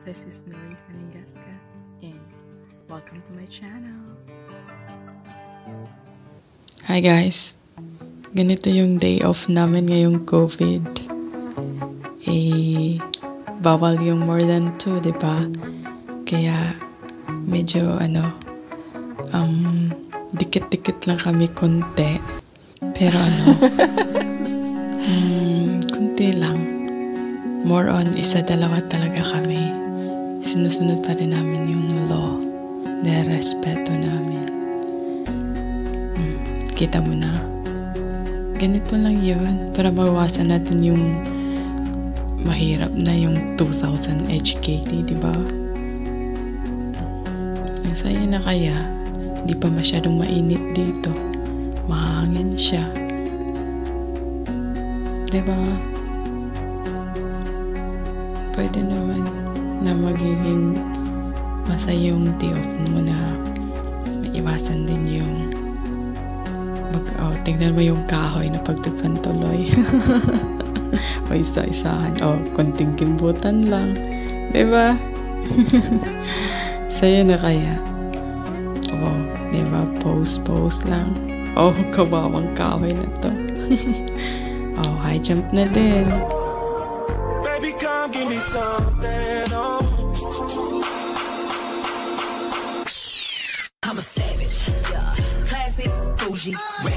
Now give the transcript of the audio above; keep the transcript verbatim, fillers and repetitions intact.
This is Nori Saningaska and welcome to my channel. Hi guys! Ganito yung day off namin ngayong COVID. Eh, bawal yung more than two, diba? Kaya medyo ano, um, dikit-dikit lang kami konti. Pero ano, um, konti lang. More on isa dalawa talaga kami. Sinusunod pa rin namin yung law na respeto namin. Hmm, kita mo na. Ganito lang yun para mawasan natin yung mahirap na yung two thousand H K D, di ba? Ang saya na kaya, di pa masyadong mainit dito. Mahangin siya. Di ba? Pwede naman na magiging masayang day off mo na maiwasan din yung mag, oh, tignan mo yung kahoy na pagtupan tuloy. O isa-isahan. O, konting kimbutan lang. Diba? Saya na kaya. O, diba? Pose-pose lang. O, kabawang kahoy na to. O, high jump na din. Baby, come give me something, oh. I'm a savage, yeah. Classic, bougie,